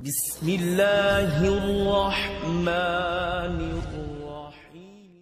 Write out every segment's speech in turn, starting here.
بسم الله الرحمن الرحيم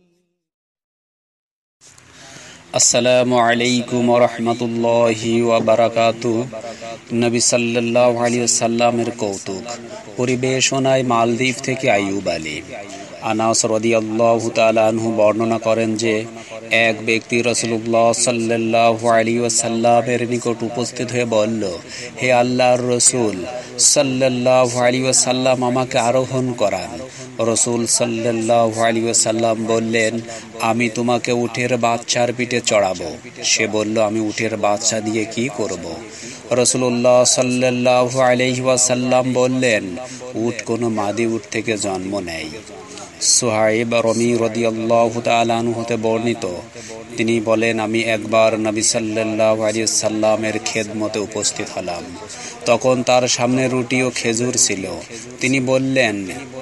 আসসালামু আলাইকুম ওয়া রাহমাতুল্লাহি ওয়া বারাকাতুহু। নবী সাল্লাল্লাহু আলাইহি ওয়াসাল্লামের কৌতুক। পরিবেশনায় মালদ্বীপ থেকে আইয়ুব আলী। আনাস রাদিয়াল্লাহু তাআলা আনহু বর্ণনা করেন যে এক ব্যক্তি রাসূলুল্লাহ সাল্লাল্লাহু আলাইহি ওয়াসাল্লামের নিকট উপস্থিত হয়ে বলল, হে আল্লাহর রাসূল সাল্লাল্লাহু আলাইহি ওয়াসাল্লাম, আমাকে আরোহণ করান। রাসূল সাল্লাল্লাহু আলাইহি ওয়াসাল্লাম বললেন, আমি তোমাকে উটের বাচ্চার পিঠে চড়াবো। সে বলল, আমি উটের বাচ্চা দিয়ে কি করব? রাসূলুল্লাহ সাল্লাল্লাহু আলাইহি ওয়াসাল্লাম বললেন, উট কোনো মাদি উট থেকে জন্ম নেয়। সুহাইব রমি রাদিয়াল্লাহু তাআলা আনহু হতে বর্ণিত, তিনি বলেন, আমি একবার নবী সাল্লাল্লাহু আলাইহি ওয়াসাল্লামের খেদমতে উপস্থিত হলাম। তখন তার সামনে রুটি ও খেজুর ছিল। তিনি বললেন,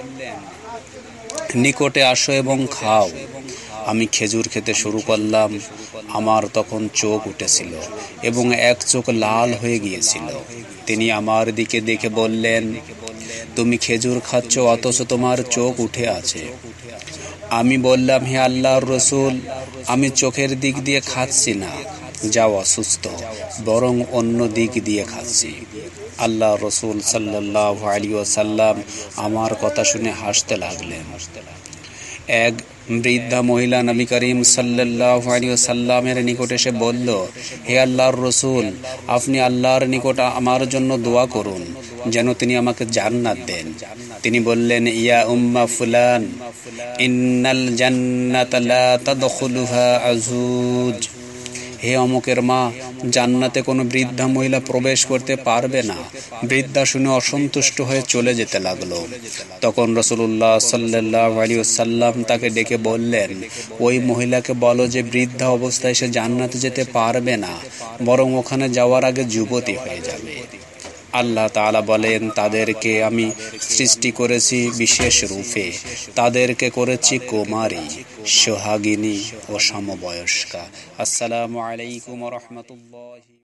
নিকটে আসো এবং খাও। আমি খেজুর খেতে শুরু করলাম। আমার তখন চোখ উঠেছিল এবং এক চোখ লাল হয়ে গিয়েছিল। তিনি আমার দিকে দেখে বললেন, তুমি খেজুর খাচ্ছ অথচ তোমার চোখ উঠে আছে। আমি বললাম, হে আল্লাহর রাসূল, আমি চোখের দিক দিয়ে খাচ্ছি না, যাও অসুস্থ, বরং অন্য দিক দিয়ে খাচ্ছি। আল্লাহর রাসূল সাল্লাল্লাহু আলাইহি ওয়াসাল্লাম আমার কথা শুনে হাসতে লাগলেন। এক বৃদ্ধা মহিলা নবী করিম সাল্লাল্লাহু আলাইহি ওয়াসাল্লামের নিকট এসে বলল, হে আল্লাহর রাসূল, আপনি আল্লাহর নিকট আমার জন্য দোয়া করুন যেন তিনি আমাকে জান্নাত দেন। তিনি বললেন, ইয়া উম্মা ফুলান, ইন্নাল জান্নাতা লা তাদখুলুহা আজুজ। হে অমুকের মা, জান্নাতে কোনো বৃদ্ধা মহিলা প্রবেশ করতে পারবে না। বৃদ্ধা শুনে অসন্তুষ্ট হয়ে চলে যেতে লাগলো। তখন রাসূলুল্লাহ সাল্লাল্লাহু আলাইহি ওয়াসাল্লাম তাকে ডেকে বললেন, ওই মহিলাকে বলো যে বৃদ্ধা অবস্থায় সে জান্নাতে যেতে পারবে না, বরং ওখানে যাওয়ার আগে যুবতী হয়ে যাবে। আল্লাহ তাআলা বলেন, তাদেরকে আমি সৃষ্টি করেছি বিশেষ রূপে, তাদেরকে করেছি কুমারী, সোহাগিনী ও সমবয়স্কা। আসসালামু আলাইকুম ওয়া রাহমাতুল্লাহি।